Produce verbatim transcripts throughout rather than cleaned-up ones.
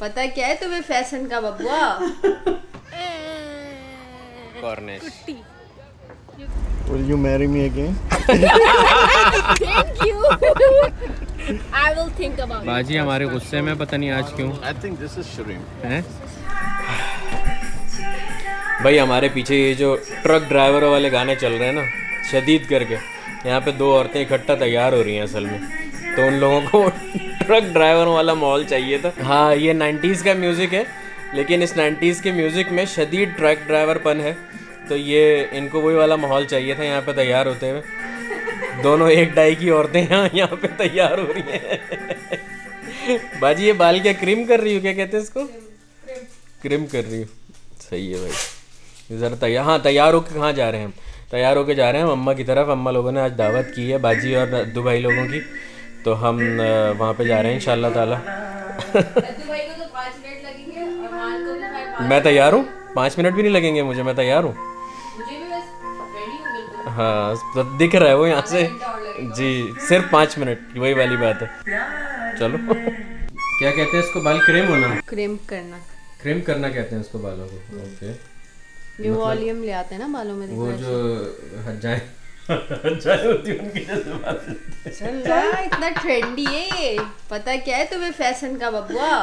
पता क्या है तुम्हें फैशन का बबुआ? Cornish. Will you marry me again? Thank you. I will think about it. बाजी हमारे गुस्से में पता नहीं आज क्यों। I think this is shrimp. हैं? भाई हमारे पीछे ये जो ट्रक ड्राइवरों वाले गाने चल रहे हैं ना, शदीद करके, यहाँ पे दो औरतें इकट्ठा तैयार हो रही हैं असल में, तो उन लोगों को ट्रक ड्राइवरों वाला माहौल चाहिए था। हाँ, ये नाइन्टीज़ का म्यूज़िक है, लेकिन इस नाइन्टीज़ के म्यूज़िक में शदीद ट्रक ड्राइवरपन है, तो ये इनको वही वाला माहौल चाहिए था यहाँ पे तैयार होते हुए। दोनों एक डाई की औरतें यहाँ यहाँ पे तैयार हो रही हैं। बाजी ये बाल क्या क्रीम कर रही हो, क्या कहते हैं इसको? क्रीम कर रही हो, सही है भाई। ज़रा तैयार, हाँ तैयार होकर कहाँ जा रहे हैं हम? तैयार होकर जा रहे हैं अम्मा की तरफ। अम्मा लोगों ने आज दावत की है बाजी और अद्दू भाई लोगों की, तो हम वहाँ पे जा रहे हैं इंशाल्लाह ताला। मैं तैयार हूँ, पाँच मिनट भी नहीं लगेंगे मुझे, मैं तैयार हूँ। हाँ तो दिख रहा है वो यहाँ से जी, सिर्फ पाँच मिनट, वही वाली बात है। चलो क्या कहते हैं इसको, बाल क्रीम होना? क्रीम करना। क्रीम करना कहते हैं इसको बालों को। ओके, जो वॉल्यूम ले आते हैं ना बालों में, वो जो हजाएं हजाएं होती हैं उनकी जैसे बाल चल रहा है, इतना ट्रेंडी है ये। पता क्या है तुम्हें फैशन का बबुआ?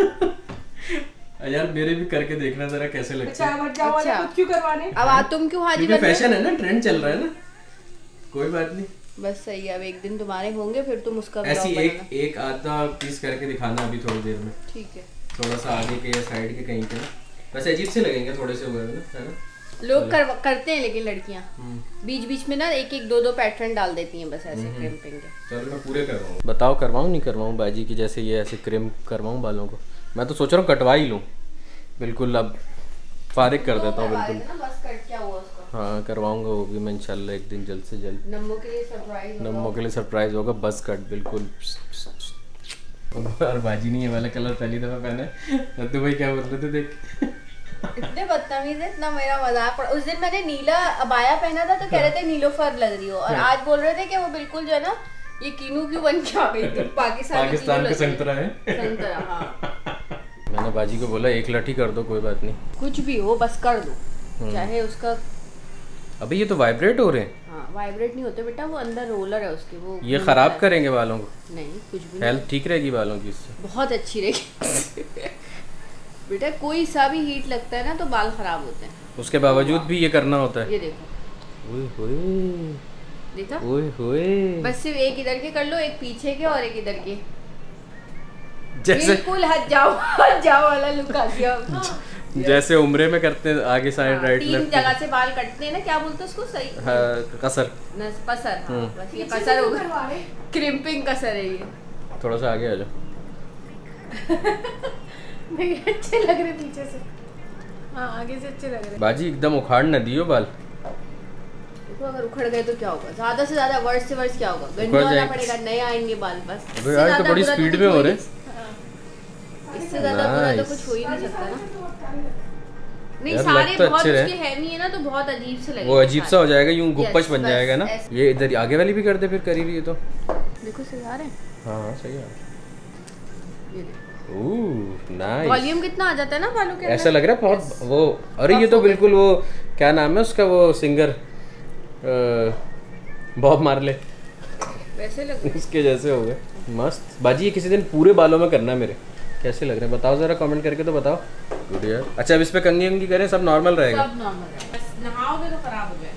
यार मेरे भी करके देखना जरा कैसे लगता है। अच्छा क्यों करवाने? अब आ तुम क्यों हाजी बन? फैशन है ना, ट्रेंड चल रहा है ना, कोई बात नहीं, बस सही है। अब एक दिन तुम्हारे होंगे, फिर तुम उसका ऐसी एक एक आधा पीस करके दिखाना अभी थोड़ी देर में। ठीक है, थोड़ा सा आगे के या साइड के कहीं पे ना, वैसे अजीब से लगेंगे थोड़े से हुए ना, है ना? लोग कर, करते हैं, लेकिन लड़कियां बीच बीच में ना एक एक दो दो पैटर्न डाल देती हैं बस ऐसे क्रिम्पिंग के। चलो मैं पूरे करवाऊँ, बताओ करवाऊँ नहीं करवाऊँ बाजी की जैसे ये ऐसे क्रिम करवाऊँ बालों को? मैं तो सोच रहा हूँ कटवा ही लूँ बिल्कुल, अब फारिग कर देता हूँ बिल्कुल। बस कट क्या हुआ उसका? हाँ करवाऊँगा वो भी मैं इंशाल्लाह एक दिन जल्द से जल्द। नम्मो के लिए सरप्राइज, नम्मो के लिए सरप्राइज होगा, बस कट बिल्कुल। और बाजी नहीं ये वाला कलर पहली दफ़ा पहने। अद्दू भाई क्या बोल रहे थे देख? इतने बदतमीज है, इतना मेरा मजाक पड़ा। उस दिन मैंने नीला अबाया पहना था तो कह रहे थे नीलोफर लग रही हो, और आज बोल रहे थे कि वो बिल्कुल जो है ना ये कीनू क्यों बन के आ गई थी, पाकिस्तान पाकिस्तान का संतरा है। संतरा, हाँ। मैंने बाजी को बोला एक लाठी कर दो, कोई बात नहीं, कुछ भी हो बस कर दो, चाहे उसका। अभी ये तो वाइब्रेट हो रहे हैं। हाँ वाइब्रेट नहीं होते बेटा, वो अंदर रोलर है उसके, वो ये खराब करेंगे बालों को? नहीं कुछ भी, हेल्थ ठीक रहेगी बालों की इससे, बहुत अच्छी रहेगी। बेटा कोई सा भी हीट लगता है ना तो बाल खराब होते हैं, उसके बावजूद भी ये करना होता है। ये देखो, ओए होए, देखा? ओए होए, बस सिर्फ एक इधर के कर लो, एक पीछे के और एक इधर के, जैसे बिल्कुल हट जाओ हट जाओ वाला लुक आ गया। जैसे उम्रे में करते हैं आगे साइड राइट तीन लेफ्ट जगह से बाल कटते हैं ना, क्या बोलते हैं उसको? सही, हाँ, कसर, न, कसर। हाँ, बस ये कसर होगा, क्रिम्पिंग कसर है ये। थोड़ा सा आगे आ जाओ। नहीं अच्छे लग रहे पीछे से, हाँ आगे से अच्छे लग रहे। बाजी एकदम उखाड़ न दियो बाल, देखो अगर उखड़ गए तो क्या होगा? ज्यादा से ज्यादा वर्ष से वर्ष क्या होगा? गंजा होना पड़ेगा, नए आएंगे बाल बस। अबे यार तो बड़ी स्पीड में हो रहे, इससे ज्यादा बुरा तो कुछ हो ही नहीं सकता ना। नहीं सारे तो बहुत उसके हैवी है ना, तो बहुत अजीब से लगेगा, वो अजीब सा हो जाएगा, यूं गुप्पच बन जाएगा ना। ये इधर आगे वाली भी कर दे फिर, करी रही है तो देखो सही आ रहे हैं। हाँ हाँ सही है। ये देखो ओह नाइस, वॉल्यूम कितना आ जाता है ना बालों के अंदर, ऐसा लग रहा है बहुत वो। अरे ये तो बिल्कुल वो क्या नाम है उसका, वो सिंगर बॉब मार्ले, वैसे लग उसके जैसे हो गए मस्त। बाजी ये किसी दिन पूरे बालों में करना है मेरे, कैसे लग रहे हैं बताओ जरा कमेंट करके तो बताओ। गुड यार। अच्छा अब इस पे कंघी वंगी करें, सब नॉर्मल रहेगा? सब नॉर्मल है, बस नहाओगे तो खराब हो जाएगा।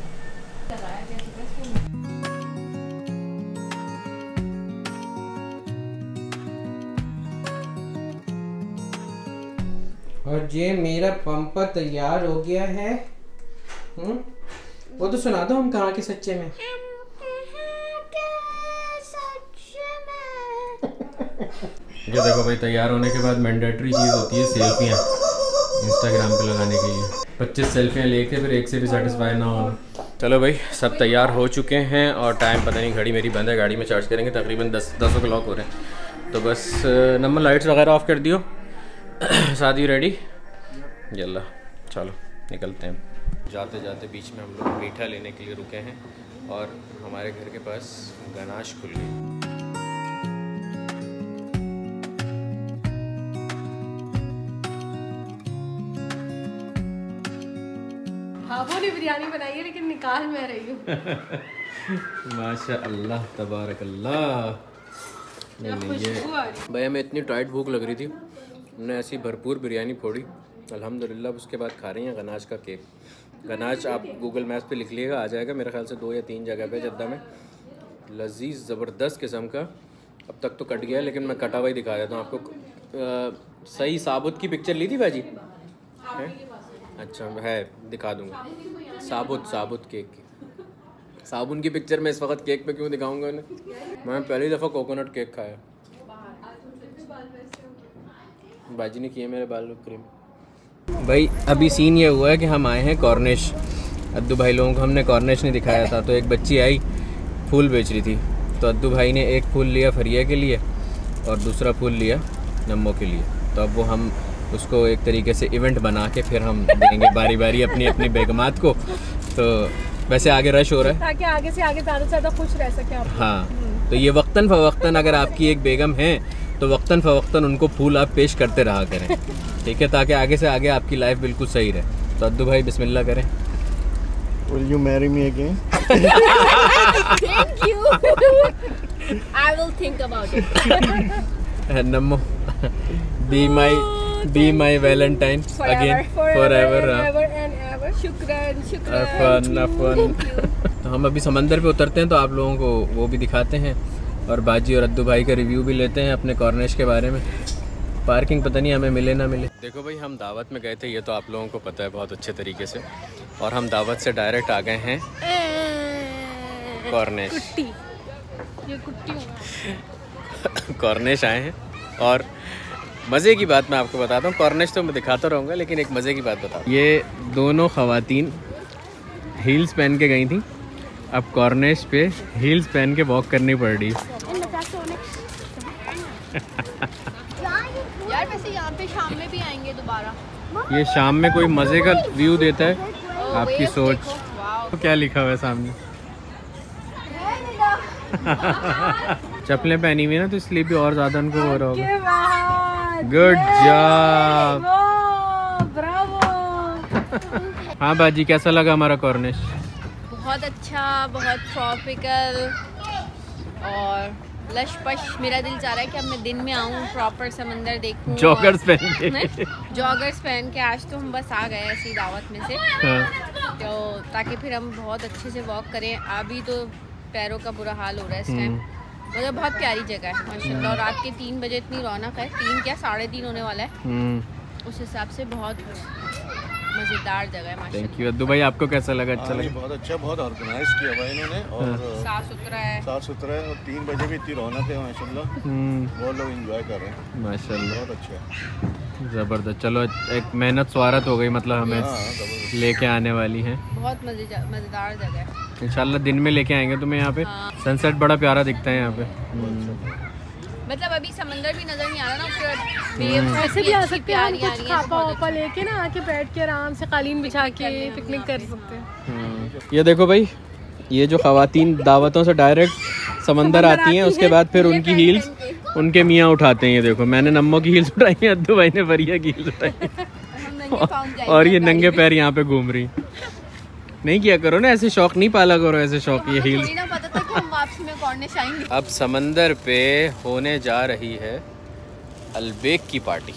और ये मेरा पंपा तैयार हो गया है। हम्म, वो तो सुना दो हम कहाँ के सच्चे में। ये देखो भाई, तैयार होने के बाद मैंडेटरी चीज़ होती है सेल्फियाँ, इंस्टाग्राम पे लगाने के लिए। पच्चीस सेल्फियाँ लेके फिर एक से भी सेटिस्फाई ना हो। चलो भाई सब तैयार हो चुके हैं, और टाइम पता नहीं, घड़ी मेरी बंद है, गाड़ी में चार्ज करेंगे, तकरीबन दस दस ओ क्लॉक हो रहे हैं। तो बस नंबर लाइट्स वगैरह ऑफ कर दियो, शादी रेडी, यल्ला चलो निकलते हैं। जाते जाते बीच में हम लोग मीठा लेने के लिए रुके हैं, और हमारे घर के पास गनाश खुल गई। भाभो ने बिरयानी बनाई है लेकिन निकाल मैं रही हूँ। माशा अल्लाह तबारक अल्लाह। भाई हमें इतनी टाइट भूख लग रही थी, हमने ऐसी भरपूर बिरयानी फोड़ी अल्हम्दुलिल्लाह। उसके बाद खा रही हैं गनाश का केक। गनाश आप गूगल मैप्स पे लिख लीजिएगा, आ जाएगा मेरे ख्याल से दो या तीन जगह पे जद्दा में। लजीज ज़बरदस्त किस्म का। अब तक तो कट गया लेकिन मैं कटा हुआ ही दिखा देता हूँ आपको। आ, सही साबुत की पिक्चर ली थी भाजी है? अच्छा है, दिखा दूँगा। साबुत साबुत केक की साबुन की पिक्चर मैं इस वक्त केक पे क्यों दिखाऊंगा उन्हें। मैं पहली दफ़ा कोकोनट केक खाया। बाजी ने किए मेरे बाल क्रीम। भाई अभी सीन ये हुआ है कि हम आए हैं कॉर्निश। अद्दू भाई लोगों को हमने कॉर्निश नहीं दिखाया था, तो एक बच्ची आई फूल बेच रही थी, तो अद्दू भाई ने एक फूल लिया फरिया के लिए और दूसरा फूल लिया नम्मो के लिए। तो अब वो हम उसको एक तरीके से इवेंट बना के फिर हम देंगे बारी बारी अपनी अपनी बेगमात को। तो वैसे आगे रश हो रहा है ताकि आगे से आगे ज़्यादा से ज़्यादा खुश रह सके आप। हाँ, तो ये वक्तन फ़वक्तन अगर आपकी एक बेगम है तो वक्तन फ़वक्तन उनको फूल आप पेश करते रहा करें, ठीक है, ताकि आगे से आगे आपकी लाइफ बिल्कुल सही रहे। तो अद्दू भाई बिस्मिल्लाह करें। Will you marry me again? Thank you. I will think about it. नम्मो be my be my Valentine again forever ever and ever. शुक्रान शुक्रान। अफन अफन। तो हम अभी समंदर पे उतरते हैं तो आप लोगों को वो भी दिखाते हैं और बाजी और अद्दू भाई का रिव्यू भी लेते हैं अपने कॉर्निश के बारे में। पार्किंग पता नहीं हमें मिले ना मिले। देखो भाई हम दावत में गए थे, ये तो आप लोगों को पता है बहुत अच्छे तरीके से, और हम दावत से डायरेक्ट आ गए हैं कॉर्निश। कुट्टी ये कुट्टी कॉर्निश आए हैं। और मज़े की बात मैं आपको बताता हूँ, कॉर्निश तो मैं दिखाता रहूँगा लेकिन एक मज़े की बात बताता हूँ। ये दोनों ख़वातीन हील्स पहन के गई थी, अब कॉर्निश पे हील्स पहन के वॉक करनी पड़ रही। यार वैसे यहाँ पे शाम में भी आएंगे दोबारा। ये शाम में कोई मज़े का व्यू देता है, आपकी सोच। तो क्या लिखा हुआ है सामने? चप्पलें पहनी हुई ना तो इसलिए भी और ज़्यादा उनको हो रहा होगा। Good job, bravo. हाँ बाजी कैसा लगा हमारा कॉर्निश? बहुत अच्छा, बहुत ट्रॉपिकल और लश पश। मेरा दिल चाह रहा है कि अब मैं दिन में आऊँ, प्रॉपर समंदर देखूँ। जॉगर्स पहन के जॉगर्स पहन के। आज तो हम बस आ गए ऐसी दावत में से। हाँ। तो ताकि फिर हम बहुत अच्छे से वॉक करें। अभी तो पैरों का बुरा हाल हो रहा है इस टाइम, मतलब बहुत प्यारी जगह है माशाल्लाह। और रात के तीन बजे इतनी रौनक है, तीन क्या साढ़े तीन होने वाला है, उस हिसाब से बहुत मज़ेदार जगह है माशाल्लाह। थैंक यू अद्दू भाई, आपको कैसा लगा? अच्छा लगा? बहुत अच्छा, बहुत ऑर्गेनाइज किया हुआ इन्होंने और साफ सुथरा है, साफ सुथरा है। और तीन बजे भी इतनी रौनक है माशाल्लाह, बहुत लोग एंजॉय कर रहे हैं माशाल्लाह। बहुत अच्छा, ज़बरदस्त। चलो एक मेहनत स्वारत हो गई, मतलब हमें लेके आने वाली हैं। बहुत मज़ेदार जगह है। इंशाल्लाह दिन में लेके आएंगे तुम्हें यहाँ पे। सनसेट बड़ा प्यारा दिखता है यहाँ पे। मतलब अभी समंदर भी नजर नहीं आ रहा ना, फिर ऐसे भी आ सकते हैं, कुछ खापा वापा लेके ना आके बैठ के आराम से कालीन बिछा के पिकनिक कर सकते हैं। ये देखो भाई, ये जो ख़वातीन दावतों से डायरेक्ट समंदर आती हैं, उसके बाद फिर उनकी हील्स उनके मियाँ उठाते हैं। ये देखो मैंने नम्मो की हील्स उठाई है, अद्दू भाई ने वरिया की हील्स उठाई और ये नंगे पैर यहाँ पे घूम रही। नहीं किया करो ना ऐसे, शौक नहीं पाला करो ऐसे शौक। ये हील्स ना पता था कि हम वापसी में कॉर्निश आएंगे। अब समंदर पे होने जा रही है अलबेक की पार्टी।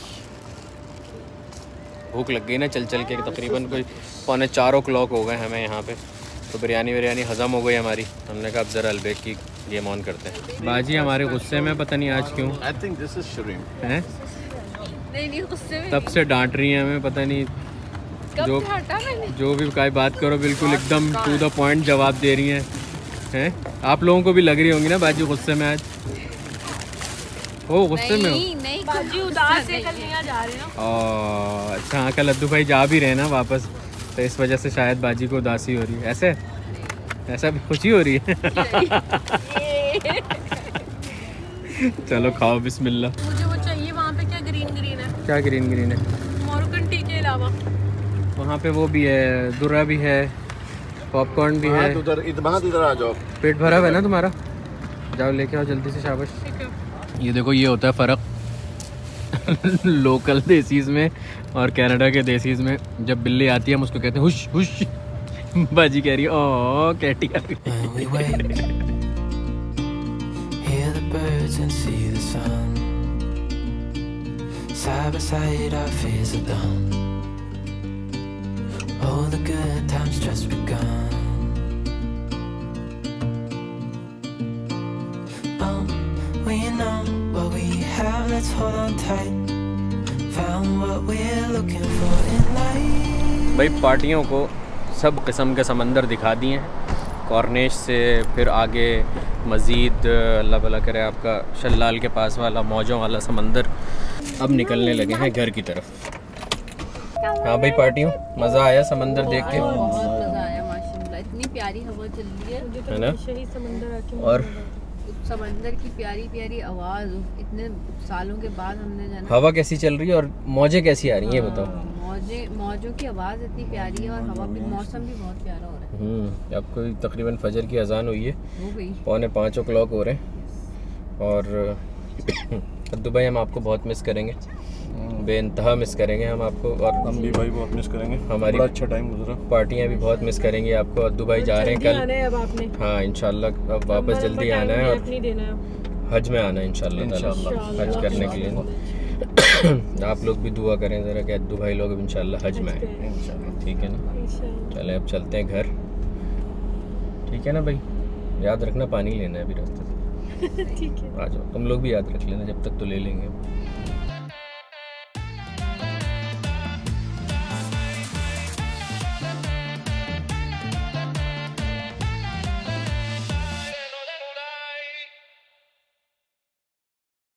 भूख लग गई ना चल चल के, तकरीबन कोई पौने चार ओ क्लॉक हो गए हमें यहाँ पे। तो बिरयानी बिरयानी हज़म हो गई हमारी, हमने कहा अब ज़रा अलबेक की गेम ऑन करते हैं। बाजी हमारे गुस्से में पता नहीं आज क्यों आई थिंक दिस इज शरीम हैं, नहीं नहीं गुस्से में तब से डांट रही हैं हमें, पता नहीं जो जो भी काय बात करो बिल्कुल एकदम टू द पॉइंट जवाब दे रही हैं हैं। आप लोगों को भी लग रही होंगी ना बाजी गुस्से में आज? ओ गुस्से में हो? नहीं नहीं बाजी उदास है, कल नहीं जा रहे ना। ओ अच्छा, हाँ कल अद्दू भाई जा भी रहे ना वापस, तो इस वजह से शायद बाजी को उदासी हो रही है। ऐसे ऐसा भी खुशी हो रही है। चलो खाओ बिस्मिल्लाह। मुझे वो चाहिए वहाँ पे, क्या ग्रीन ग्रीन है? क्या ग्रीन ग्रीन है? मोरक्कन टी के अलावा वहाँ पे वो भी है, दुर्रा भी है, पॉपकॉर्न भी है। उधर इधर इधर आ जाओ, पेट भरा हुआ है ना तुम्हारा? जाओ लेके आओ जल्दी से, शाबाश। ये देखो ये होता है फ़र्क लोकल देसीज़ में और कनाडा के देसीज़ में। जब बिल्ली आती है हम उसको कहते हैं हुश हुश, बाजी कह रही है ओ कैटी आ रही है। When we wake, hear the birds and see the sun. Side by side our fears are done. All the good times just begun. Oh, we know what we have, let's hold on tight. Found what we're looking for in life. भाई पार्टियों को सब किस्म के समंदर दिखा दिए हैं, कॉर्निश से फिर आगे मज़ीद अल्लाह भला करे आपका शल्लाल के पास वाला मौजों वाला समंदर। अब निकलने लगे हैं घर की तरफ। हाँ भाई पार्टियों, मज़ा आया समंदर देख के? बहुत मज़ा आया माशाल्लाह, इतनी प्यारी हवा चल रही है है ना? समंदर आके और समंदर की प्यारी प्यारी आवाज़, इतने सालों के बाद हमने जाना। हवा कैसी चल रही है और मौजें कैसी आ रही हैं बताओ? मौजे मौजों की आवाज़ इतनी प्यारी है और हवा भी, मौसम भी बहुत प्यारा हो रहा है। हम्म अब कोई तकरीबन फजर की अजान हुई है, हो गई पौने पाँच ओ क्लॉक हो रहे हैं। और दुबई हम आपको बहुत मिस करेंगे, बेइंतहा मिस करेंगे हम आपको। और हम भी भाई बहुत मिस करेंगे, हमारी बड़ा अच्छा टाइम गुजरा। पार्टियां भी बहुत मिस करेंगे आपको। और दुबई जा रहे हैं कल। आना है अब आपने। हाँ इंशाल्लाह अब वापस जल्दी आना है और नहीं देना है। हज में आना है इंशाल्लाह ताला, हज करने के लिए। आप लोग भी दुआ करें ज़रा कि अद्दू भाई लोग अब इंशाल्लाह हज में आए, ठीक है ना? चले अब चलते हैं घर, ठीक है ना भाई? याद रखना पानी लेना है अभी रास्ते से। ठीक है, आ जाओ तुम लोग भी याद रख लेना, जब तक तो ले लेंगे।